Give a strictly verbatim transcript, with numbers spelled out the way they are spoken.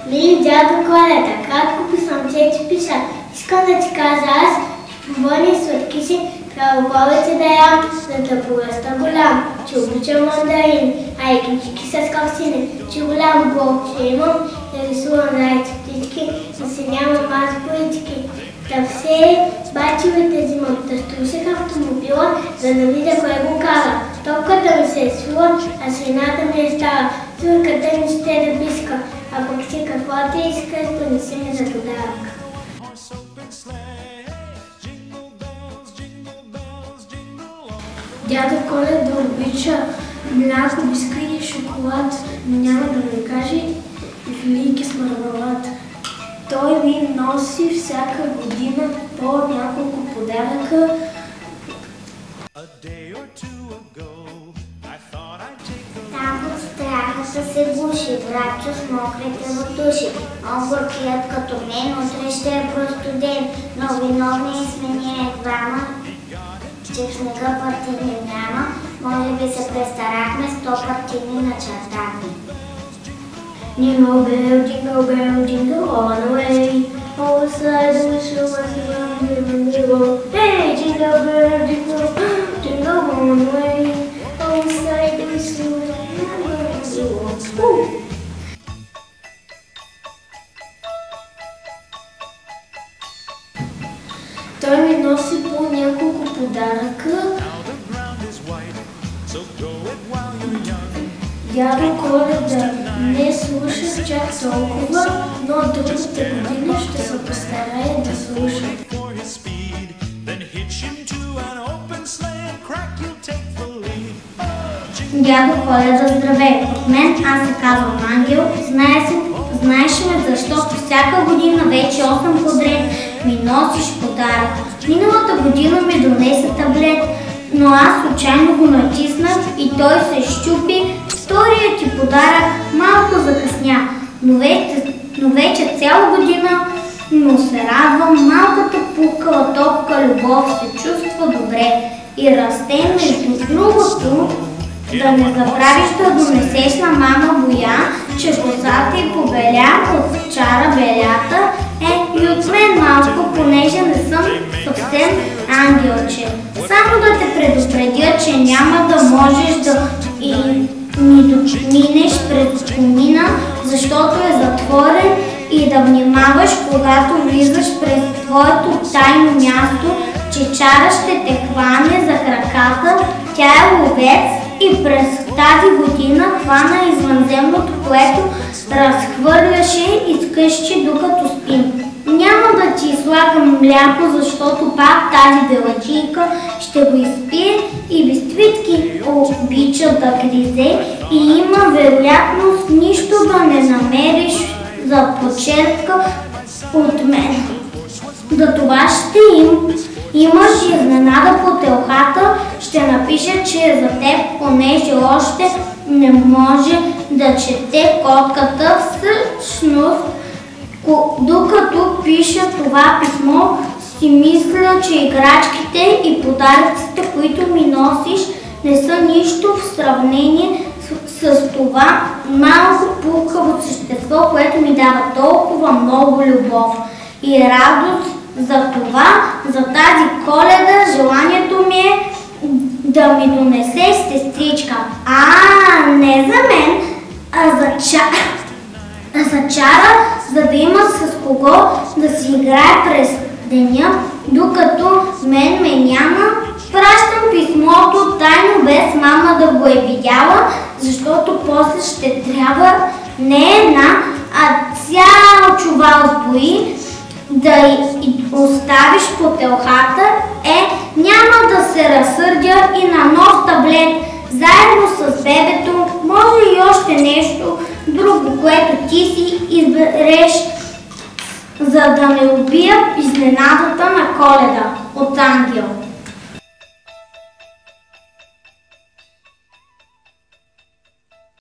Мили дядо Коледа, кратко писъмце ти пиша. Искам да ти кажа, аз побърни сладкиши, трябва повече да ям, за да поръста голям. Че обичам мандарини, а и кичики с коксини. Че голям бог, че имам да рисувам зайци птички, да се нямам аз политики. Да все бачивете взимам, да струсих автомобила, за да видя кой го кара. Топката ми се е свила, а свината ми е стара. Турката ми ще да биска, а пък си какво ти искаш, понеси ми за подарък. Дядо Коледа обича мляко, бисквити и шоколад, но няма да ми каже и филийки с мармелад. Той ми носи всяка година по няколко подаръка. Там под страхата се гуши, братчо с мокрите латуши. Огуркият като мен утре ще е простуден, но виновни сме ние двама, че в снега партийни няма. Може би се престарахме, сто партийни начертахме. Jingle bell, jingle bell, jingle all the way. All the sides of the show was around jingle. Hey, jingle bell, jingle, jingle all the way. All the sides of the show was around jingle. Той ми носи по няколко подаръка. Дядо Коледа не слуша чак толкова, но другата година ще се постарае да слуша. Дядо Коледа, здравей! От мен аз се казвам Ангел. Знаеш ме, защото всяка година вече осем подред ми носиш подарък. Миналата година ми донесе таблет, но аз случайно го натиснах и той се щупи. Вторият ти подарък малко закъсня, но вече, но вече цяла година му се радвам. Малката пукала топка любов се чувства добре и расте. Между другото, да не забравиш да донесеш на мама Боя, че косата й побеля от чара белята. Е, и от мен малко, понеже не съм съвсем ангелче. Само да те предупредя, че няма да можеш да и ни минеш през комина, защото е затворен, и да внимаваш, когато влизаш през твоето тайно място, че чара ще те хване за краката. Тя е ловец и през тази година хвана извънземното, което разхвърляше из къщи докато спим. Няма да ти слагам мляко, защото пак тази белачийка ще го изпие и бисквитки обича да гризе и има вероятност нищо да не намериш за почерпка от мен. За това ще им имаш изненада по телхата, ще напиша, че е за теб, понеже още не може да чете котката. Всъщност, докато пиша това писмо, си мисля, че играчките и подаръците, които ми носиш, не са нищо в сравнение с, с това малко пулкаво същество, което ми дава толкова много любов и радост. За това, за тази Коледа, желанието ми е да ми донесеш сестричка. А, не за мен, а за ча... за чара, за да има с кого да си играе през деня, докато мен ме няма. Пращам писмото тайно, без мама да го е видяла, защото после ще трябва не една, а цял чувал с бои да и оставиш по телхата. Е, няма да се разсърдя и на нов таблет, заедно с бебето, може и още нещо друго, което ти си избереш, за да не убия изненадата на Коледа. От Ангел.